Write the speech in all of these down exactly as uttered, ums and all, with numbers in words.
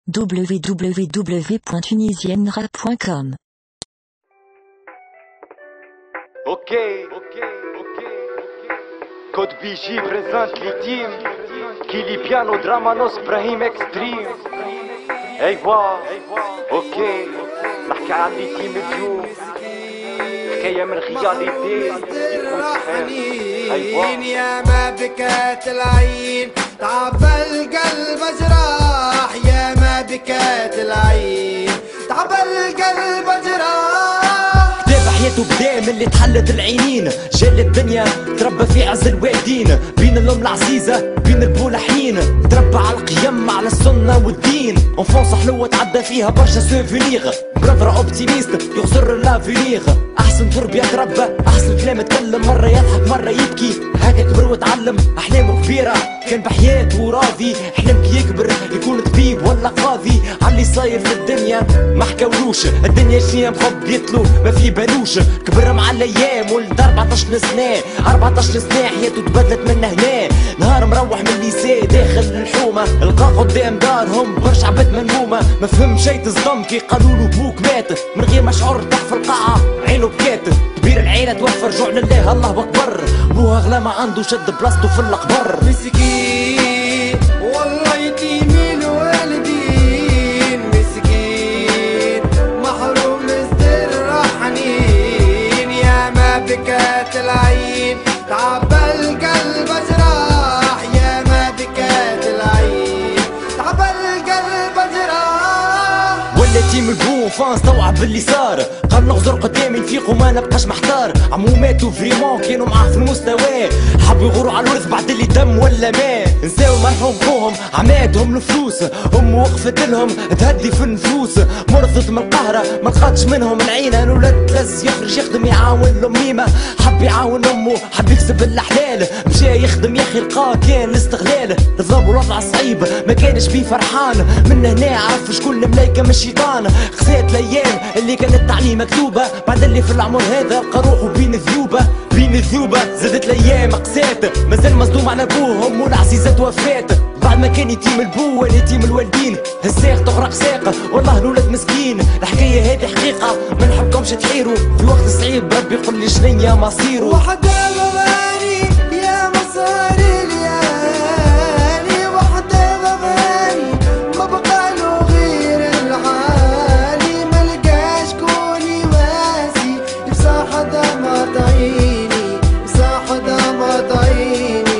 w w w point tunisienne rap point com. Ok, ok, ok, Code B J présente les teams Kili Piano, Dramanos, Brahim Extreme. ايوا اوكي نحكي عن لي تيم اليوم حكاية من خياليتي يكون صحيح. ايوا يا ما بكات العين تعب القلب جراح، يا ما بكات العين تعب القلب جراح. دافع حياته بدام اللي تحلت العينين، جال الدنيا تربى في عز الوالدين، بين الام العزيزة بين البول حنين، تربى على القيم على السنة والدين، انفونس حلوة تعدى فيها برشا سوفينيغ، برادر اوبتيميست يخسر لافينيغ، احسن تربية تربى احسن كلام اتكلم، مرة يضحك مرة يبكي هكا كبر وتعلم، احلامه كبيرة كان بحياته وراضي، حلم كي يكبر يكون طبيب ولا قاضي، علي صاير في الدنيا ما حكاولوش، الدنيا شنيا مخب يطلو ما في بالوش، كبر مع الايام ولد أربعطاش سنة أربعطاش سنة حياته تبدلت من هنا، نهار مروح من الليسي داخل الحومة، لقى قدام دارهم برشا عباد منمومة، ما فهم شي تصدم كي قالولو بوك مات، من غير ما شعر طاح في القاعة عينه بكات، كبير العيلة توفر جوع لله الله اكبر، بوها غلا ما عنده شد بلاصتو في القبر، مسكين والله يتيم الوالدين، مسكين محروم مصدر حنين، يا ما بكات العين تعب القلب جراح، يا ما بكات العين تعب القلب جراح. والتيم البو فان استوعب باللي صار، قال نغزر قدامي نفيق وما نبقاش محتار، عمو ماتوا فريمون كانوا معاه في المستوى، حبوا يغوروا على الورث بعد اللي دم ولا ماء، نساو مرحوم خوهم عماتهم الفلوس، ام وقفت لهم تهدي في النفوس، مرضت من القهرة ما لقاتش منهم العينة، الولد تلز يخرج يخدم يعاون الأميمة، حب يعاون امه حب يكسب الحلال، مشى يخدم يا اخي لقاه كان الاستغلال، ضرب الوضع صعيب ما كانش بيه فرحان، من هنا عرف شكون الملايكة من الشيطان، خسات الايام اللي كانت تعليم مكتوبة، بعد اللي في العمر هذا لقى روحه بين ذيوبة بين الذيوبة، زادت الايام قسات مازال مصدوم على ابوه امه العزيزة توفات، بعد ما كان يتيم البو ولا يتيم الوالدين، الساق تغرق ساقه والله الولد مسكين، الحكاية هذه حقيقة ما نحبكمش تحيروا، في وقت صعيب ربي يقول لي شنيا مصيره، وحدة ضماني يا مصاري ليالي، وحدة ضماني ما بقى له غير العالي، ما لقاش كون يواسي بصاحة دمى عيني بصاحة دمى عيني.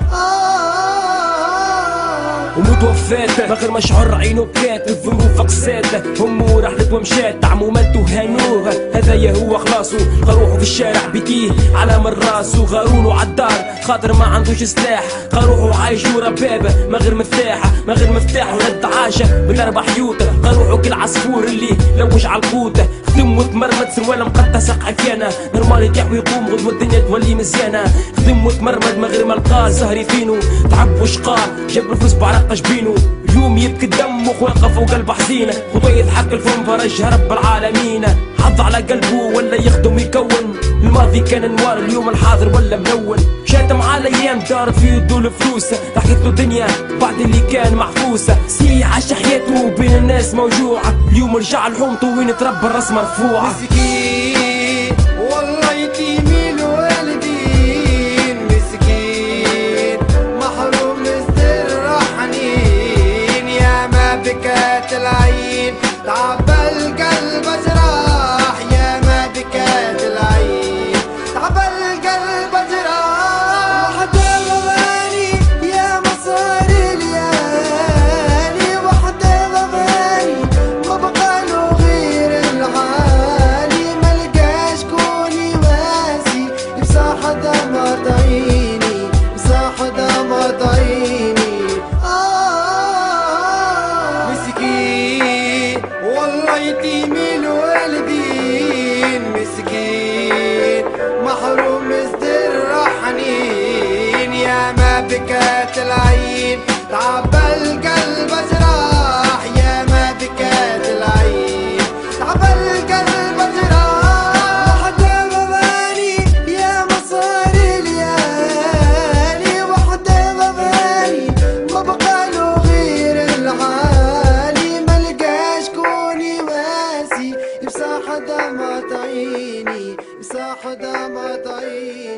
ومتوفات ما غير مشعر عينه بكات، الظروف قسات همه رحلت ومشات، عمو مالته هانوه هذايا هو خلاصو، غروحه في الشارع بكيه على من راسو، غارولو عالدار خاطر ما عندوش سلاح، غروحه عايشو ربابه ما غير مفتاحه ما غير مفتاح ولد عاشه بالاربع حيوته، غروحه كالعصفور اللي لوج عالقوته، خدم وتمرمد سروال مقطع ساق كيانه، نورمال يطيح ويقوم غدوه الدنيا تولي مزيانه، خدم وتمرمد ما غير ما لقاه زهري فينو، تعب وشقاه جاب الفلوس بعرق جبينو، اليوم يبكي الدم وخلقه فوق قلبه حزينه، خطوه يضحك الفم فرجها رب العالمين، حظ على قلبه ولا يخدم يكون، الماضي كان نوار اليوم الحاضر ولا ملون، شاتم على ايام دارت في يدو الفلوس، ضحكت له دنيا بعد اللي كان محفوسه، سي عاش حياته بين الناس موجوعه، اليوم رجع لحومته وين تربى الراس مرفوعه، مسكين والله يتيم الوالدين، مسكين محروم مصدر حنين، يا ما بكات العين تعب القلب جراح، يا ما بكات العين تعب القلب جراح. وحدة ضماني يا مصاري ليالي، وحدة ضماني ما بقى له غير العالي، ما لقاش كون يواسي بصاحة دمى عيني بصاحة دمى عيني. آه مسكين والله يتيم الوالدين، مسكين محروم مصدر حنين، يا ما بكات العين تعب القلب جراح، يا ما بكات العين تعب القلب جراح. وحدة ضماني يا مصاري ليالي، وحدة ضماني ما بقى له غير العالي، دمعة عيني مساح دمعة عيني